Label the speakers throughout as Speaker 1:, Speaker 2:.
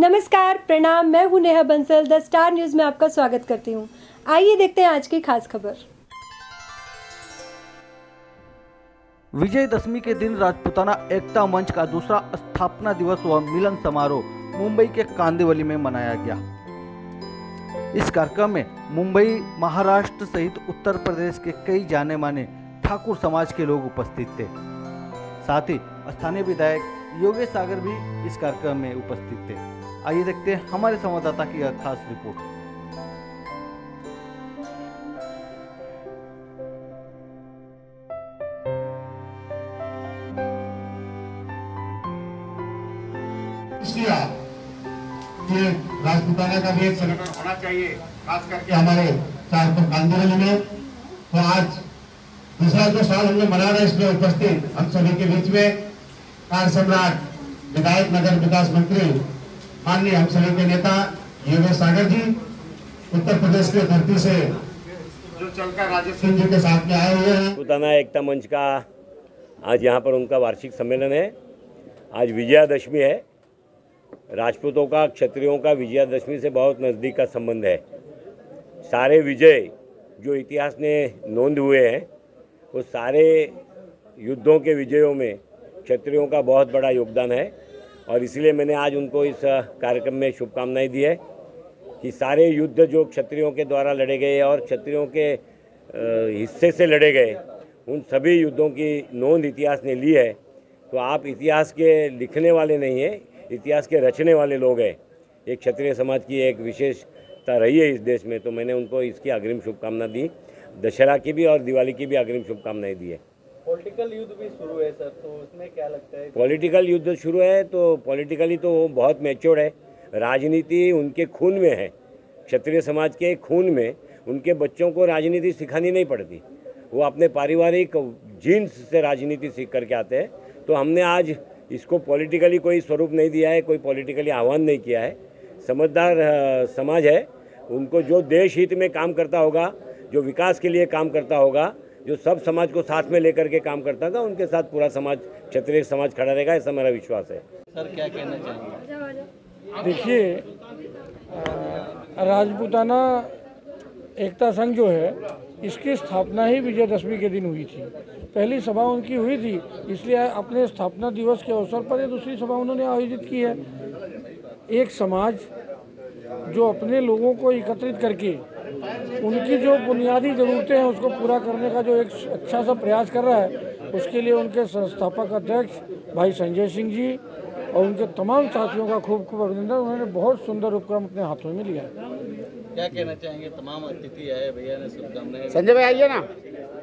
Speaker 1: नमस्कार, प्रणाम। मैं हूं Neha Bansal. The star news में आपका स्वागत करती हूं। आइए देखते हैं आज की खास खबर।
Speaker 2: विजयदशमी के दिन राजपूताना एकता मंच का दूसरा स्थापना दिवस व मिलन समारोह मुंबई के कांदिवली में मनाया गया। इस कार्यक्रम में मुंबई, महाराष्ट्र सहित उत्तर प्रदेश के कई जाने माने ठाकुर समाज के लोग उपस्थित थे। साथ ही स्थानीय विधायक योगेश सागर भी इस कार्यक्रम में उपस्थित थे। आइए देखते हैं हमारे संवाददाता की यह खास रिपोर्ट।
Speaker 3: कि राजपूताना का भी एक संगठन होना चाहिए, खास करके हमारे कांदिवली में। तो आज दूसरा जो साल हम लोग मना रहे हैं, इसमें उपस्थित हम सभी के बीच में कार्य सम्राट, विधायक, नगर विकास मंत्री, माननीय हम सभी के नेता योगेश सागर जी, उत्तर प्रदेश के धरती से जो चलकर राजेश सिंह जी के साथ में आए हुए हैं।
Speaker 4: राजपूताना एकता मंच का आज यहाँ पर उनका वार्षिक सम्मेलन है। आज विजयादशमी है। राजपूतों का, क्षत्रियों का विजयादशमी से बहुत नज़दीक का संबंध है। सारे विजय जो इतिहास ने नोंद हुए हैं, वो सारे युद्धों के विजयों में क्षत्रियों का बहुत बड़ा योगदान है और इसलिए मैंने आज उनको इस कार्यक्रम में शुभकामनाएं दी है कि सारे युद्ध जो क्षत्रियों के द्वारा लड़े गए और क्षत्रियों के हिस्से से लड़े गए, उन सभी युद्धों की नोंद इतिहास ने ली है। तो आप इतिहास के लिखने वाले नहीं हैं, इतिहास के रचने वाले लोग हैं। एक क्षत्रिय समाज की एक विशेषता रही है इस देश में, तो मैंने उनको इसकी अग्रिम शुभकामना दी। दशहरा की भी और दिवाली की भी अग्रिम शुभकामनाएं दी है।
Speaker 5: पॉलिटिकल युद्ध भी शुरू है सर, तो उसमें क्या लगता है?
Speaker 4: पॉलिटिकल युद्ध शुरू है तो पॉलिटिकली तो वो बहुत मैच्योर है। राजनीति उनके खून में है। क्षत्रिय समाज के खून में उनके बच्चों को राजनीति सिखानी नहीं पड़ती। वो अपने पारिवारिक जीन्स से राजनीति सीख करके आते हैं। तो हमने आज इसको पॉलिटिकली कोई स्वरूप नहीं दिया है, कोई पॉलिटिकली आह्वान नहीं किया है। समझदार समाज है। उनको जो देश हित में काम करता होगा, जो विकास के लिए काम करता होगा, जो सब समाज को साथ में लेकर के काम करता होगा, उनके साथ पूरा समाज, क्षत्रिय समाज खड़ा रहेगा, ऐसा मेरा विश्वास है।
Speaker 5: सर क्या कहना चाहेंगे?
Speaker 6: देखिए, राजपूताना एकता संघ जो है, इसकी स्थापना ही विजयदशमी के दिन हुई थी। पहली सभा उनकी हुई थी, इसलिए अपने स्थापना दिवस के अवसर पर ये दूसरी सभा उन्होंने आयोजित की है। एक समाज जो अपने लोगों को एकत्रित करके उनकी जो बुनियादी ज़रूरतें हैं उसको पूरा करने का जो एक अच्छा सा प्रयास कर रहा है, उसके लिए उनके संस्थापक अध्यक्ष भाई संजय सिंह जी और उनके तमाम साथियों का खूब खूब अभिनंदन। उन्होंने बहुत सुंदर उपक्रम अपने हाथों में लिया है।
Speaker 5: क्या कहना चाहेंगे? तमाम अतिथि आए, भैया ने शुभकामनाएं।
Speaker 3: संजय भाई आइए ना।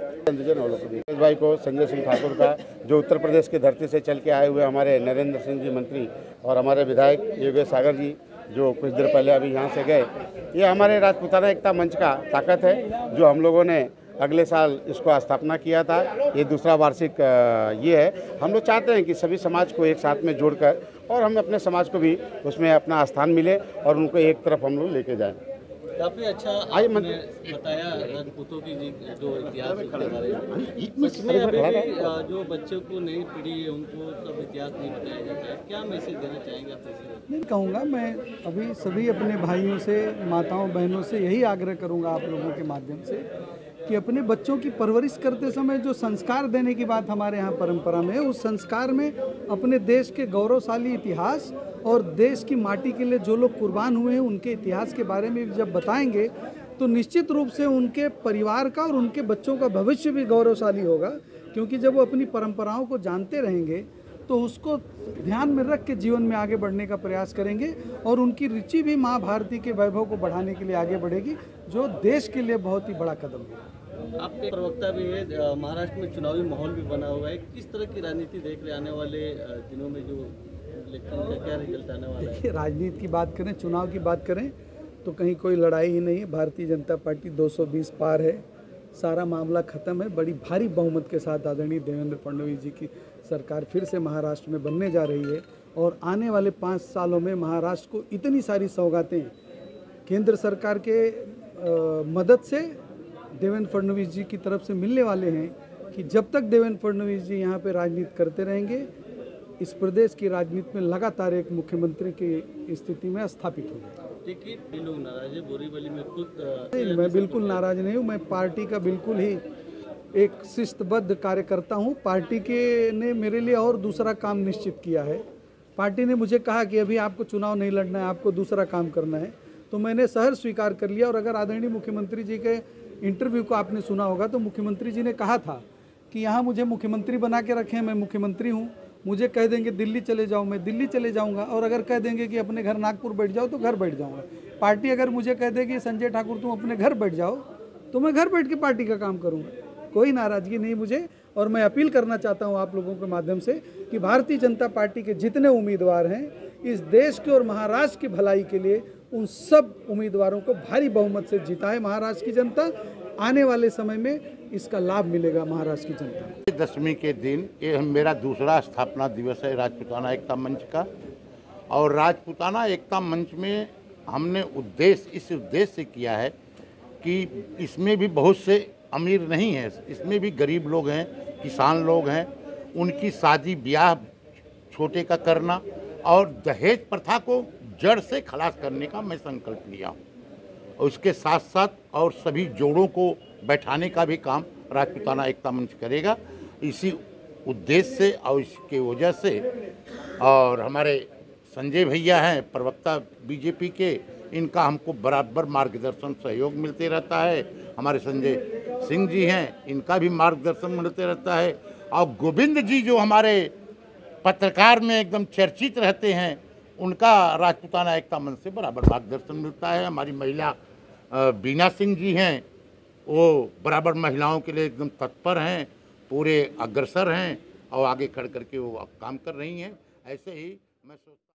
Speaker 3: भाई को, संजय सिंह ठाकुर का, जो उत्तर प्रदेश की धरती से चल के आए हुए हमारे नरेंद्र सिंह जी मंत्री और हमारे विधायक योगेश सागर जी जो कुछ देर पहले अभी यहाँ से गए, ये हमारे राजपूताना एकता मंच का ताकत है जो हम लोगों ने अगले साल इसको स्थापना किया था। ये दूसरा वार्षिक ये है। हम लोग चाहते हैं कि सभी समाज को एक साथ में जोड़कर और हम अपने समाज को भी उसमें अपना स्थान मिले और उनको एक तरफ हम लोग लेके जाएं।
Speaker 5: काफी अच्छा आपने बताया राजपूतों की जो इतिहास के बारे में। इसमें अभी भी जो बच्चों को नई पीढ़ी है उनको सब इतिहास नहीं बताया जाता है। क्या मैसेज देना चाहेंगे आप?
Speaker 7: नहीं कहूँगा, मैं अभी सभी अपने भाइयों से, माताओं बहनों से यही आग्रह करूँगा आप लोगों के माध्यम से कि अपने बच्चों की परवरिश करते समय जो संस्कार देने की बात हमारे यहाँ परंपरा में है, उस संस्कार में अपने देश के गौरवशाली इतिहास और देश की माटी के लिए जो लोग कुर्बान हुए हैं उनके इतिहास के बारे में जब बताएंगे तो निश्चित रूप से उनके परिवार का और उनके बच्चों का भविष्य भी गौरवशाली होगा। क्योंकि जब वो अपनी परंपराओं को जानते रहेंगे तो उसको ध्यान में रख के जीवन में आगे बढ़ने का प्रयास करेंगे और उनकी रुचि भी माँ भारती के वैभव को बढ़ाने के लिए आगे बढ़ेगी, जो देश के लिए बहुत ही बड़ा कदम है।
Speaker 5: आपके प्रवक्ता भी है, महाराष्ट्र में चुनावी माहौल भी बना हुआ है। किस तरह की राजनीति देख रहे आने वाले दिनों में, जो इलेक्शन क्या रिजल्ट आने वाला है?
Speaker 7: देखिए, राजनीति की बात करें, चुनाव की बात करें तो कहीं कोई लड़ाई ही नहीं है। भारतीय जनता पार्टी 220 पार है, सारा मामला खत्म है। बड़ी भारी बहुमत के साथ आदरणीय देवेंद्र फडणवीस जी की सरकार फिर से महाराष्ट्र में बनने जा रही है और आने वाले 5 सालों में महाराष्ट्र को इतनी सारी सौगातें केंद्र सरकार के मदद से देवेंद्र फडणवीस जी की तरफ से मिलने वाले हैं कि जब तक देवेंद्र फडणवीस जी यहाँ पे राजनीति करते रहेंगे इस प्रदेश की राजनीति में लगातार एक मुख्यमंत्री की स्थिति में स्थापित हो गए।
Speaker 5: टिकट भी लोग नाराज है, बोरीवली में खुद
Speaker 7: नहीं, मैं बिल्कुल नाराज नहीं हूँ। मैं पार्टी का बिल्कुल ही एक शिस्तबद्ध कार्यकर्ता हूँ। पार्टी के ने मेरे लिए और दूसरा काम निश्चित किया है। पार्टी ने मुझे कहा कि अभी आपको चुनाव नहीं लड़ना है, आपको दूसरा काम करना है, तो मैंने सहर्ष स्वीकार कर लिया। और अगर आदरणीय मुख्यमंत्री जी के इंटरव्यू को आपने सुना होगा तो मुख्यमंत्री जी ने कहा था कि यहाँ मुझे मुख्यमंत्री बना के रखें, मैं मुख्यमंत्री हूँ, मुझे कह देंगे दिल्ली चले जाओ, मैं दिल्ली चले जाऊँगा, और अगर कह देंगे कि अपने घर नागपुर बैठ जाओ तो घर बैठ जाऊँगा। पार्टी अगर मुझे कह देगी संजय ठाकुर तुम अपने घर बैठ जाओ तो मैं घर बैठ के पार्टी का काम करूँगा। कोई नाराज़गी नहीं मुझे। और मैं अपील करना चाहता हूँ आप लोगों के माध्यम से कि भारतीय जनता पार्टी के जितने उम्मीदवार हैं इस देश के और महाराष्ट्र की भलाई के लिए उन सब उम्मीदवारों को भारी बहुमत से जिताए महाराष्ट्र की जनता। आने वाले समय में इसका लाभ मिलेगा महाराष्ट्र की जनता।
Speaker 8: दशमी के दिन ये मेरा दूसरा स्थापना दिवस है राजपूताना एकता मंच का। और राजपूताना एकता मंच में हमने इस उद्देश्य से किया है कि इसमें भी बहुत से अमीर नहीं हैं, इसमें भी गरीब लोग हैं, किसान लोग हैं, उनकी शादी ब्याह छोटे का करना और दहेज प्रथा को जड़ से खलास करने का मैं संकल्प लिया हूँ। और उसके साथ साथ और सभी जोड़ों को बैठाने का भी काम राजपूताना एकता मंच करेगा। इसी उद्देश्य से और इसके वजह से और हमारे संजय भैया हैं प्रवक्ता बीजेपी के, इनका हमको बराबर मार्गदर्शन सहयोग मिलते रहता है। हमारे संजय सिंह जी हैं, इनका भी मार्गदर्शन मिलते रहता है। और गोविंद जी जो हमारे पत्रकार में एकदम चर्चित रहते हैं, उनका राजपूताना एकता मंच से बराबर मार्गदर्शन मिलता है। हमारी महिला बीना सिंह जी हैं, वो बराबर महिलाओं के लिए एकदम तत्पर हैं, पूरे अग्रसर हैं और आगे खड़ करके वो काम कर रही हैं। ऐसे ही मैं